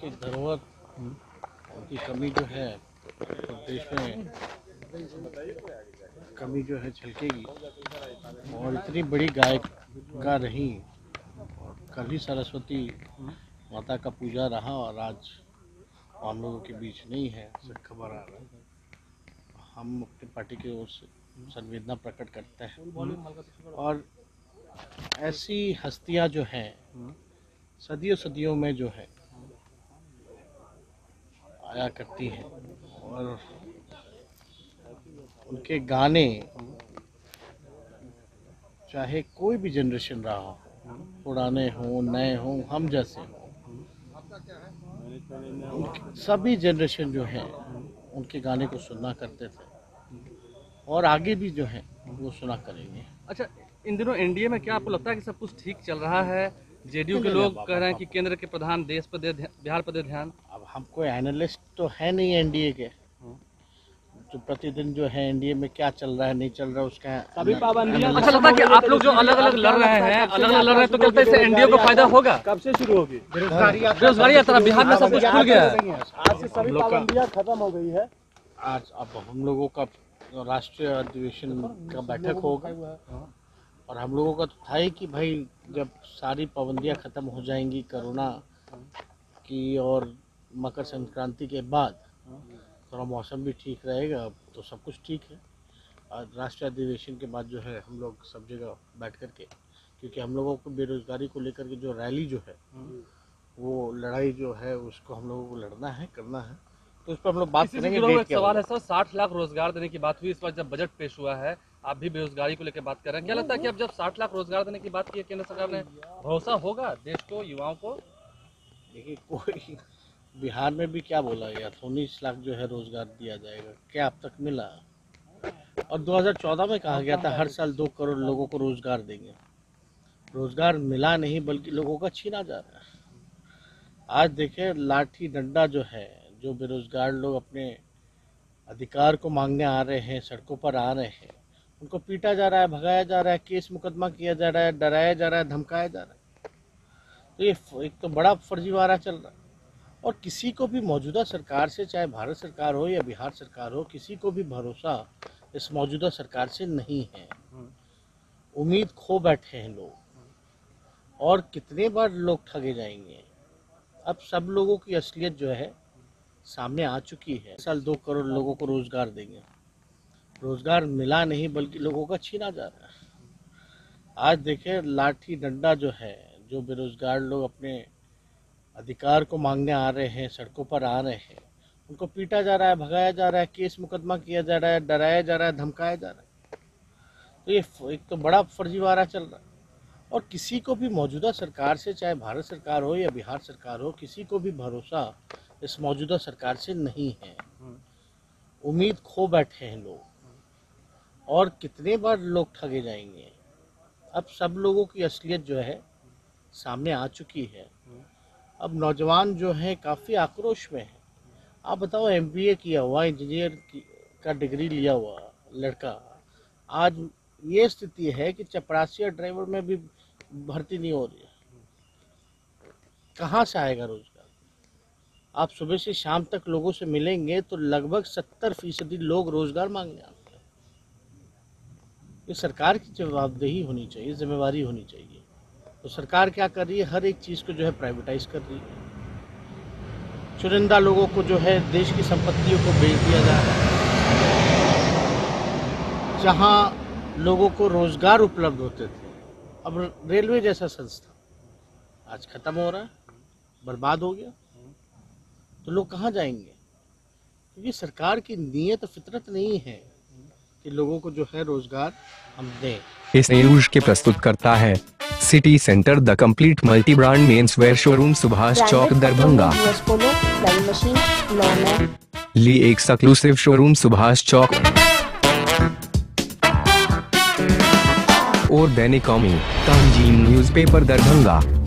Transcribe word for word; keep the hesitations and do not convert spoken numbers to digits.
की धरोहर की कमी जो है तो देश में कमी जो है झलकेगी। और इतनी बड़ी गायिका रही और कल ही सरस्वती माता का पूजा रहा और आज हम लोगों के बीच नहीं है, ऐसा खबर आ रहा है। हम अपनी पार्टी की ओर से संवेदना प्रकट करते हैं और ऐसी हस्तियां जो हैं सदियों सदियों में जो है आया करती हैं और उनके गाने चाहे कोई भी जनरेशन रहा हो, पुराने हों नए हों हम जैसे हों, सभी जनरेशन जो है उनके गाने को सुना करते थे और आगे भी जो है वो सुना करेंगे। अच्छा, इन दिनों एनडीए में क्या आपको लगता है कि सब कुछ ठीक चल रहा है? जेडीयू के लोग कह रहे हैं कि केंद्र के प्रधान देश पर दे बिहार पर दे ध्यान। अब हम कोई एनालिस्ट तो है नहीं एनडीए के, जो प्रतिदिन जो है एनडीए में क्या चल रहा है नहीं चल रहा है उसका सभी पाबंदियां। अच्छा लगता है कि आप लोग जो अलग अलग लड़ रहे हैं अलग अलग लड़ रहे हैं तो क्या इससे एनडीए को फायदा होगा? कब से शुरू होगी बेरोजगारी यात्रा? बिहार में सब कुछ खुल गया है, आज से सभी पाबंदियां खत्म हो गई है। आज अब हम लोगों का राष्ट्रीय अधिवेशन का बैठक होगा और हम लोगों का तो था ही कि भाई जब सारी पाबंदियां खत्म हो जाएंगी कोरोना की और मकर संक्रांति के बाद थोड़ा मौसम भी ठीक रहेगा तो सब कुछ ठीक है। आज राष्ट्रीय अधिवेशन के बाद जो है हम लोग सब जगह बैठ कर के, क्योंकि हम लोगों को बेरोजगारी को लेकर के जो रैली जो है वो लड़ाई जो है उसको हम लोगों को लड़ना है करना है, तो उस पर हम लोग बात करेंगे। एक सवाल है सर, साठ लाख रोजगार देने की बात हुई इस बार जब बजट पेश हुआ है, आप भी बेरोजगारी को लेकर बात कर रहे हैं, क्या लगता है कि अब जब साठ लाख रोजगार देने की बात की है केंद्र सरकार ने, भरोसा होगा देश को युवाओं को? देखिए कोई बिहार में भी क्या बोला गया, उन्नीस लाख जो है रोजगार दिया जाएगा, क्या अब तक मिला? और दो हज़ार चौदह में कहा गया था हर साल दो करोड़ लोगों को रोजगार देंगे, रोजगार मिला नहीं बल्कि लोगों का छीना जा रहा है। आज देखें लाठी डंडा जो है, जो बेरोजगार लोग अपने अधिकार को मांगने आ रहे हैं, सड़कों पर आ रहे हैं, उनको पीटा जा रहा है, भगाया जा रहा है, केस मुकदमा किया जा रहा है, डराया जा रहा है, धमकाया जा रहा है। तो ये एक तो बड़ा फर्जीवाड़ा चल रहा है और किसी को भी मौजूदा सरकार से, चाहे भारत सरकार हो या बिहार सरकार हो, किसी को भी भरोसा इस मौजूदा सरकार से नहीं है। उम्मीद खो बैठे हैं लोग और कितने बार लोग ठगे जाएंगे। अब सब लोगों की असलियत जो है सामने आ चुकी है। साल दो करोड़ लोगों को रोजगार देंगे, रोजगार मिला नहीं बल्कि लोगों का छीना जा रहा है। आज देखें लाठी डंडा जो है, जो बेरोजगार लोग अपने अधिकार को मांगने आ रहे हैं, सड़कों पर आ रहे हैं, उनको पीटा जा रहा है, भगाया जा रहा है, केस मुकदमा किया जा रहा है, डराया जा रहा है, धमकाया जा रहा है। तो ये एक तो बड़ा फर्जीवाड़ा चल रहा है और किसी को भी मौजूदा सरकार से, चाहे भारत सरकार हो या बिहार सरकार हो, किसी को भी भरोसा इस मौजूदा सरकार से नहीं है। उम्मीद खो बैठे हैं लोग और कितने बार लोग ठगे जाएंगे। अब सब लोगों की असलियत जो है सामने आ चुकी है। अब नौजवान जो है काफ़ी आक्रोश में है। आप बताओ, एमबीए किया हुआ, इंजीनियर का डिग्री लिया हुआ लड़का, आज ये स्थिति है कि चपरासी और ड्राइवर में भी भर्ती नहीं हो रही है। कहाँ से आएगा रोजगार? आप सुबह से शाम तक लोगों से मिलेंगे तो लगभग सत्तर फीसदी लोग रोजगार मांगने आते हैं। ये सरकार की जवाबदेही होनी चाहिए, जिम्मेवारी होनी चाहिए। तो सरकार क्या कर रही है? हर एक चीज़ को जो है प्राइवेटाइज कर रही है। चुनिंदा लोगों को जो है देश की संपत्तियों को बेच दिया जा रहा है। जहाँ लोगों को रोजगार उपलब्ध होते थे, अब रेलवे जैसा संस्था आज खत्म हो रहा है, बर्बाद हो गया। तो लोग कहाँ जाएंगे? क्योंकि सरकार की नीयत फितरत नहीं है कि लोगों को जो है रोजगार हम दें। इस न्यूज के प्रस्तुत करता है city centre the complete multi brand men's wear showroom, Subhash Chowk, Darbhanga. Lee exclusive showroom, Subhash Chowk और दैनिक कौमी, तंजीम न्यूज़पेपर, दरभंगा।